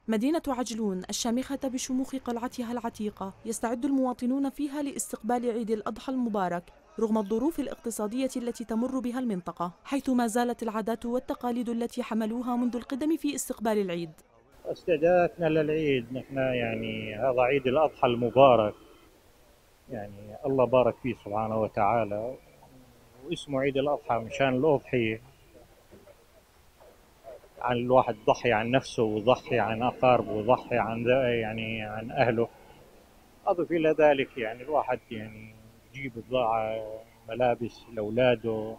مدينة عجلون الشامخة بشموخ قلعتها العتيقة يستعد المواطنون فيها لاستقبال عيد الأضحى المبارك رغم الظروف الاقتصادية التي تمر بها المنطقة، حيث ما زالت العادات والتقاليد التي حملوها منذ القدم في استقبال العيد. استعداداتنا للعيد نحن يعني هذا عيد الأضحى المبارك، يعني الله بارك فيه سبحانه وتعالى، واسمه عيد الأضحى مشان الأضحية، عن الواحد يضحي عن نفسه ويضحي عن أقاربه ويضحي عن يعني عن أهله. أضف إلى ذلك يعني الواحد يعني يجيب بضاعة ملابس لأولاده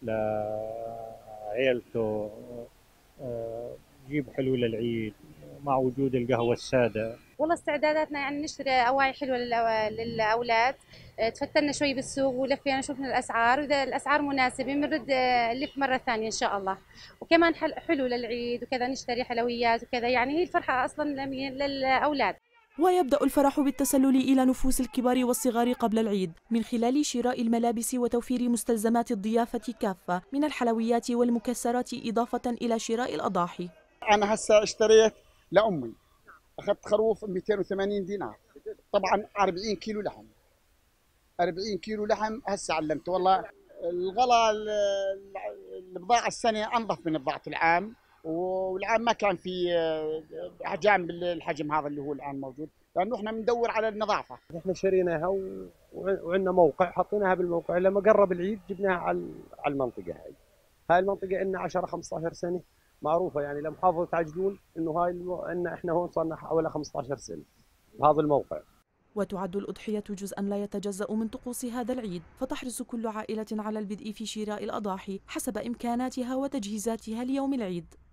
لعيلته، يجيب حلو للعيد مع وجود القهوة السادة. والله استعداداتنا يعني نشتري أواعي حلوة للأولاد. تفتنا شوي بالسوق ولفينا شفنا الأسعار، وإذا الأسعار مناسبة بنرد نلف مرة ثانية إن شاء الله. وكمان حلو للعيد وكذا، نشتري حلويات وكذا، يعني هي الفرحة أصلا للأولاد. ويبدأ الفرح بالتسلل إلى نفوس الكبار والصغار قبل العيد من خلال شراء الملابس وتوفير مستلزمات الضيافة كافة من الحلويات والمكسرات إضافة إلى شراء الأضاحي. أنا هسه اشتريت لأمي، أخذت خروف 280 دينار، طبعا 40 كيلو لحم، 40 كيلو لحم هسه علمت والله. الغلا البضاعة السنة أنظف من بضاعة العام، والعام ما كان في أحجام بالحجم هذا اللي هو الآن موجود، لأنه إحنا بندور على النظافة. احنا شريناها وعندنا موقع حطيناها بالموقع، لما قرب العيد جبناها على المنطقة هاي المنطقة إن 10 15 سنة معروفة يعني لمحافظة عجلون، إنه هاي إن إحنا هون صار لنا حوالي 15 سنة بهذا الموقع. وتعد الأضحية جزءا لا يتجزأ من طقوس هذا العيد، فتحرص كل عائلة على البدء في شراء الأضاحي حسب إمكاناتها وتجهيزاتها ليوم العيد.